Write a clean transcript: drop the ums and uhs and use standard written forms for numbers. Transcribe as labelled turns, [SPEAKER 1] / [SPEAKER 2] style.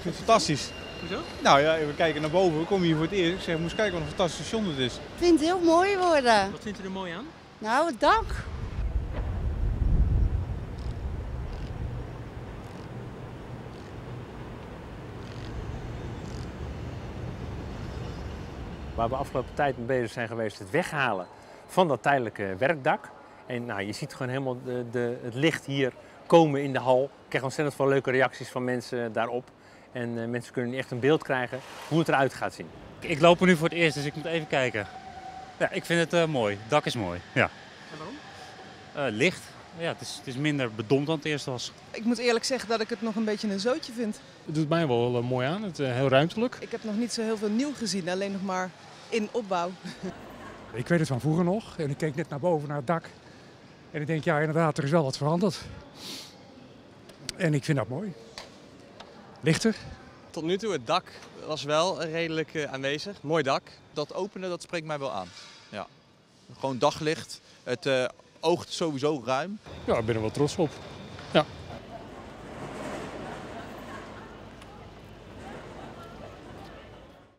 [SPEAKER 1] vind het fantastisch.
[SPEAKER 2] Hoezo?
[SPEAKER 1] Nou ja, we kijken naar boven, we komen hier voor het eerst. Ik zeg, moest kijken wat een fantastisch station het is.
[SPEAKER 3] Ik vind het heel mooi worden.
[SPEAKER 2] Wat vindt u er mooi aan?
[SPEAKER 3] Nou, het dak.
[SPEAKER 4] Waar we afgelopen tijd mee bezig zijn geweest, het weghalen van dat tijdelijke werkdak. En nou, je ziet gewoon helemaal het licht hier komen in de hal. Ik krijg ontzettend veel leuke reacties van mensen daarop. En mensen kunnen echt een beeld krijgen hoe het eruit gaat zien.
[SPEAKER 5] Ik loop er nu voor het eerst, dus ik moet even kijken. Ja, ik vind het mooi. Het dak is mooi. Ja.
[SPEAKER 2] En waarom?
[SPEAKER 5] Licht. Ja, het is minder bedompt dan het eerst was.
[SPEAKER 6] Ik moet eerlijk zeggen dat ik het nog een beetje een zootje vind.
[SPEAKER 7] Het doet mij wel mooi aan, het heel ruimtelijk.
[SPEAKER 6] Ik heb nog niet zo heel veel nieuw gezien, alleen nog maar in opbouw.
[SPEAKER 8] Ik weet het van vroeger nog en ik keek net naar boven naar het dak. En ik denk, ja inderdaad, er is wel wat veranderd. En ik vind dat mooi. Lichter.
[SPEAKER 9] Tot nu toe, het dak was wel redelijk aanwezig. Mooi dak.
[SPEAKER 10] Dat openen, dat spreekt mij wel aan. Ja. Gewoon daglicht. Het oogt sowieso ruim.
[SPEAKER 7] Ja, ik ben er wel trots op.